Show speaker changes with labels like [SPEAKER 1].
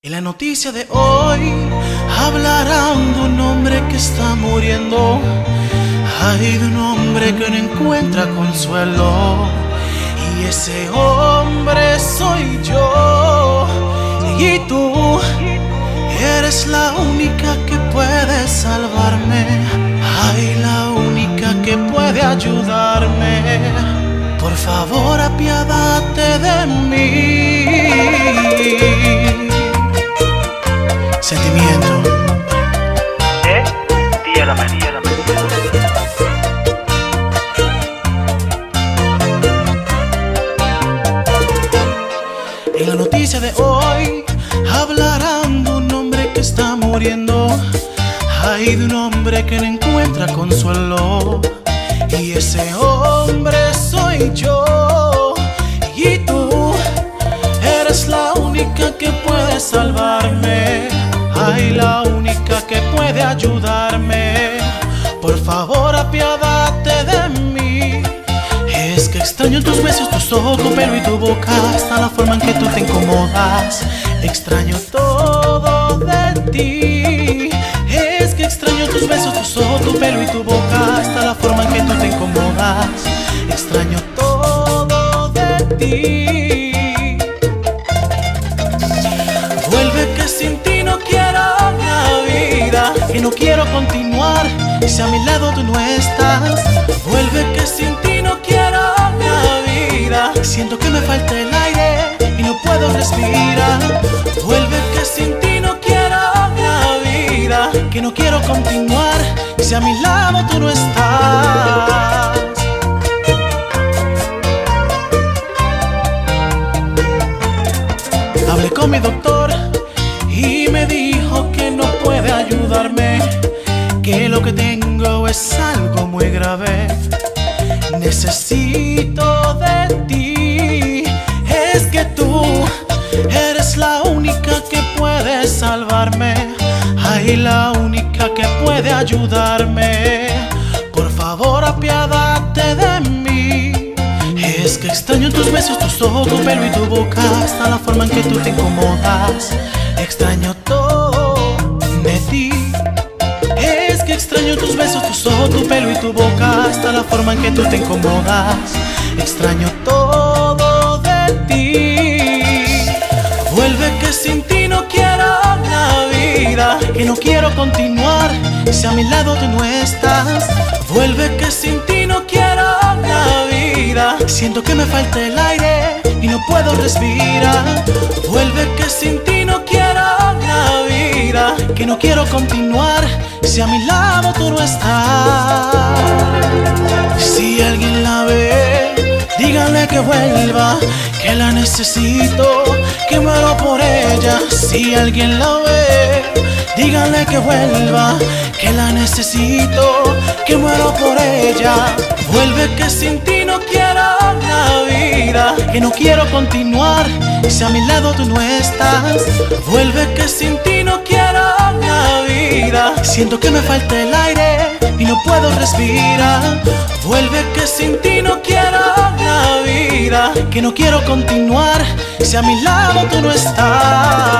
[SPEAKER 1] En la noticia de hoy hablarán de un hombre que está muriendo. Hay de un hombre que no encuentra consuelo, y ese hombre soy yo. Y tú eres la única que puede salvarme. Ay, la única que puede ayudarme. Por favor, apiádate de mí. Sentimiento.
[SPEAKER 2] Tía la María, la María.
[SPEAKER 1] En la noticia de hoy hablarán de un hombre que está muriendo. Hay de un hombre que no encuentra consuelo, y ese hombre soy yo. Y tú eres la única que puede salvarme. Ay, la única que puede ayudarme. Por favor, apiádate de mí. Es que extraño tus besos, tus ojos, tu pelo y tu boca, hasta la forma en que tú te incomodas. Extraño todo de ti. Es que extraño tus besos, tus ojos, tu pelo y tu boca, hasta la forma en que tú te incomodas. Extraño todo de ti. Vuelve, que sin ti no quiero la vida, que no quiero continuar si a mi lado tú no estás. Vuelve, que sin ti no quiero la vida, siento que me falta el aire y no puedo respirar. Vuelve, que sin ti no quiero la vida, que no quiero continuar si a mi lado tú no estás. Hablé con mi doctor y me dijo que no puede ayudarme, que lo que tengo es algo muy grave. Necesito de ti. Es que tú eres la única que puede salvarme. Ay, la única que puede ayudarme. Por favor, apiádate de mí. Es que extraño tus besos, tus ojos, tu pelo y tu boca, hasta la forma en que tú te incomodas. Extraño todo de ti. Es que extraño tus besos, tus ojos, tu pelo y tu boca, hasta la forma en que tú te incomodas. Extraño todo de ti. Vuelve, que sin ti no quiero la vida, que no quiero continuar si a mi lado tú no estás. Vuelve, que sin ti no quiero la vida, siento que me falta el aire y no puedo respirar. Vuelve, que sin ti no quiero la vida, que no quiero continuar si a mi lado tú no estás. Si alguien la ve, díganle que vuelva, que la necesito, que muero por ella. Si alguien la ve, díganle que vuelva, que la necesito, que muero por ella. Vuelve, que sin ti no quiero la vida, que no quiero continuar si a mi lado tú no estás. Vuelve, que sin ti no quiero la vida, siento que me falta el aire y no puedo respirar. Vuelve, que sin ti no quiero la vida, que no quiero continuar si a mi lado tú no estás.